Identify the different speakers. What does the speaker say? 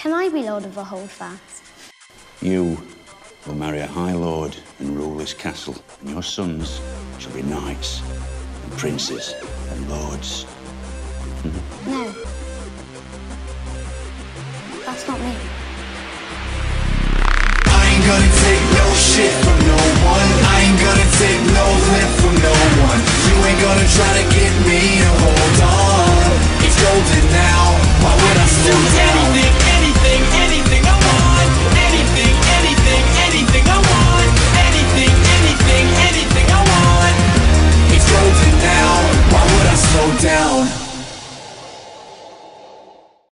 Speaker 1: Can I be Lord of the Holdfast?
Speaker 2: You will marry a High Lord and rule this castle, and your sons shall be knights and princes and lords.
Speaker 1: No. That's not me.
Speaker 3: I ain't gonna take no shit from no one. I ain't gonna